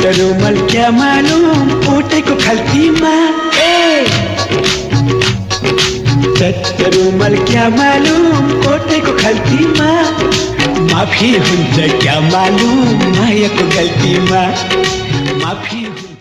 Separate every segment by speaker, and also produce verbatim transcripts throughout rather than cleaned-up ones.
Speaker 1: रुमाल क्या मालूम ओटेको खल्तीमा ए चट्ट रुमाल क्या मालूम ओटेको खल्तीमा माफी हुन्छ क्या मालूम मायाको गल्तीमा माफी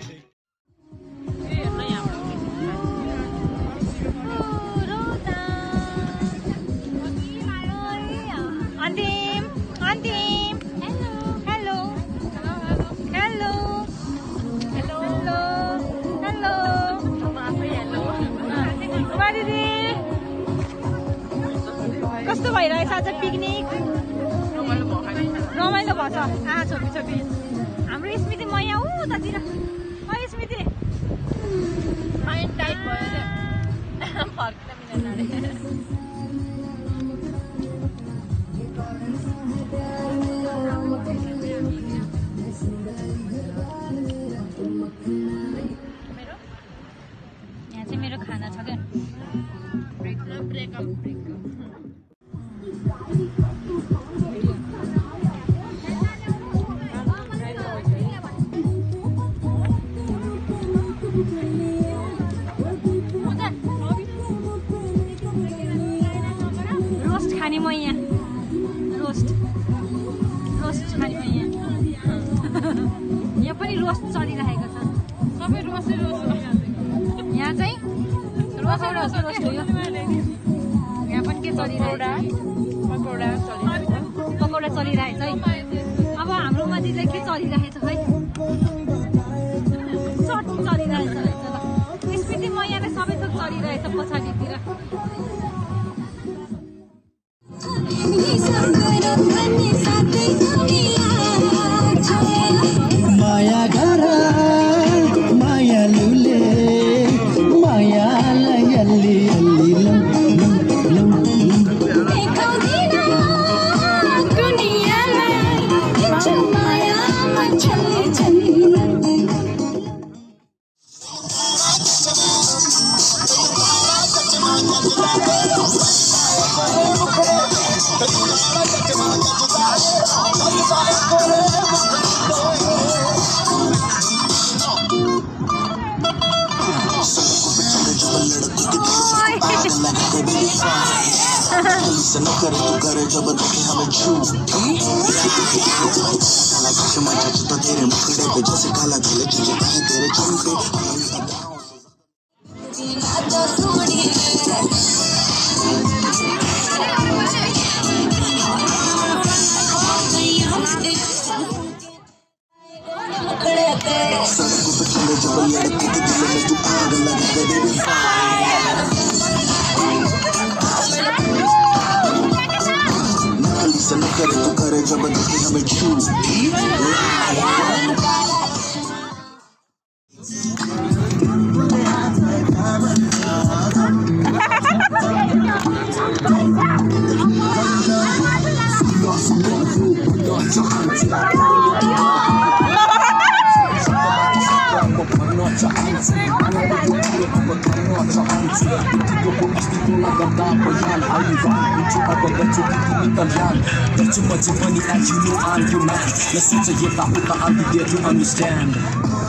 Speaker 2: कस्तो भइरहेछ आज पिकनिक रमाइलो भएछ आ छोपी छोपी हाम्रो स्मृति मैया ऊ ततिर है स्मृति माइन्ड टाइट भयो फर्किन मिलेन यहाँ चाहिँ मेरो खाना छ क्या ब्रेकअप ब्रेकअप रोस्ट खाने म यहाँ रोस्ट रोस्ट खाने म यहाँ यहाँ पनि रोस्ट चलिरहेको छ सबै रोस्ट रोस्ट यहाँ चाहिँ रोस्ट रोस्ट रोस्ट हो यहाँ पनि के चलिरहेको पकौडा पकौडा चलिरहेछ है अब हाम्रोमा चाहिँ के चलिरहेछ है चट चलिरहेछ स्मृति म यहाँ सबै थोक चलिरहेछ पछाडितिर
Speaker 3: माया gara maya lule maya la yalli yalli lam lam lam ekho dina duniya mein ichha maya ma chali chali
Speaker 4: न करे तो करे जब देखे हमें झूठी काला चश्मा जच तो तेरे मुखड़े पे जैसे काला गले जचता है तेरे झुमके सड़कों पे चले जब लड़के के दिल में तू आग लगा दे बेबी न करे तो करे जब देखे हमें झूठी Too much money as you know I'm your man. Let's see to get that, I'll be there to understand.